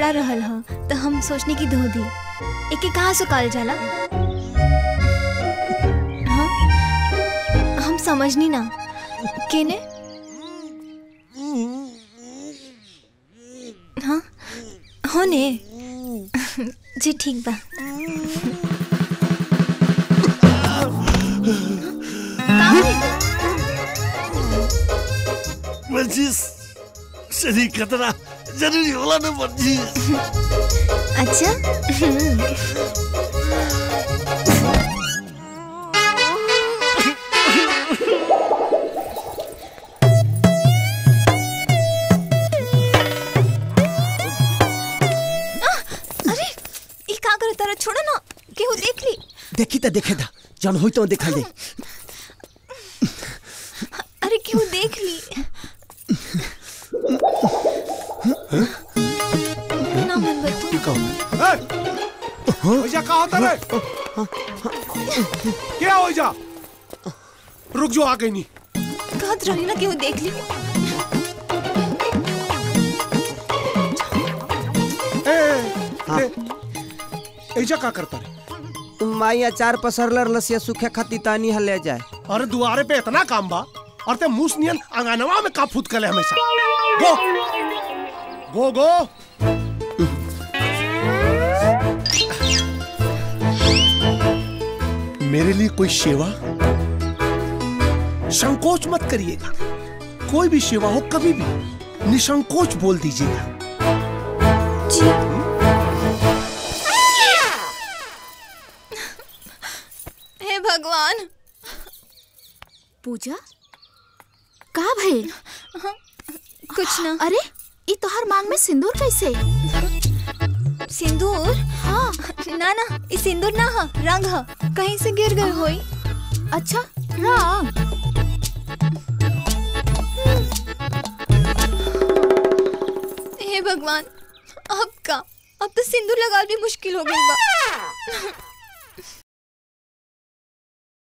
कपड़ा रहल ह तो हम सोचने की धो दी। एके कहाँ सुखाल जाला? हाँ हम समझनी ना केने। हाँ होने जी ठीक बा। मंजीस शरीर खतरा जरूरी होला ना मंजीस। अच्छा अरे ये का करे तारा? छोड़ा ना, केहू देख ली। देखी तो देखे था, जन हुई तो देखा ले। अरे क्यों देख ली? ना मन बतू। ओइजा का होता रे? क्या ओइजा? रुक जो, आ गई नहीं। कहत रही ना कि वो देख ली। ओइजा का करता रे? माई अचार पसरलर लसिया सूखे खाती तानी हले जाए। अरे दुआरे पे इतना काम बा और ते मूस नियन अंगनवा में का फूट कले हमेशा। गो गो गो। मेरे लिए कोई सेवा संकोच मत करिएगा। कोई भी सेवा हो कभी भी निसंकोच बोल दीजिएगा। जी। हे भगवान। पूजा का भइल? कुछ ना। अरे ई तोहर मांग में सिंदूर कैसे? सिंदूर? हाँ। ना ना ये सिंदूर ना है, रंग है, कहीं से गिर गए होई। अच्छा रंग। हे भगवान अब का? अब तो सिंदूर लगा भी मुश्किल हो गई बा।